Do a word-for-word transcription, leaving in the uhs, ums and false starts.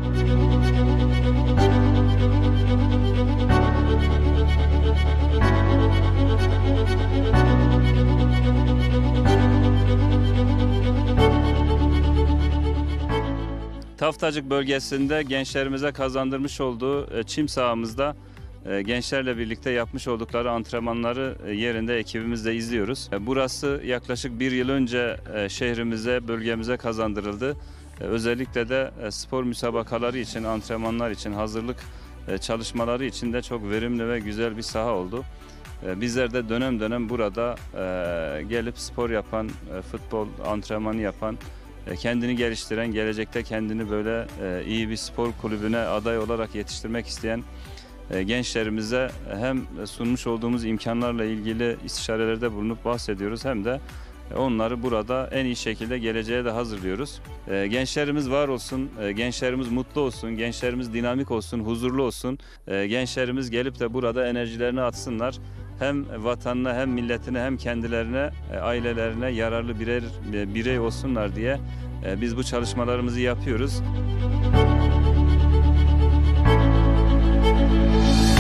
Taftacık bölgesinde gençlerimize kazandırmış olduğu çim sahamızda gençlerle birlikte yapmış oldukları antrenmanları yerinde ekibimizle izliyoruz. Burası yaklaşık bir yıl önce şehrimize, bölgemize kazandırıldı. Özellikle de spor müsabakaları için, antrenmanlar için, hazırlık çalışmaları için de çok verimli ve güzel bir saha oldu. Bizler de dönem dönem burada gelip spor yapan, futbol antrenmanı yapan, kendini geliştiren, gelecekte kendini böyle iyi bir spor kulübüne aday olarak yetiştirmek isteyen gençlerimize hem sunmuş olduğumuz imkanlarla ilgili istişarelerde bulunup bahsediyoruz, hem de onları burada en iyi şekilde geleceğe de hazırlıyoruz. Gençlerimiz var olsun, gençlerimiz mutlu olsun, gençlerimiz dinamik olsun, huzurlu olsun. Gençlerimiz gelip de burada enerjilerini atsınlar. Hem vatanına, hem milletine, hem kendilerine, ailelerine yararlı birer birey olsunlar diye biz bu çalışmalarımızı yapıyoruz.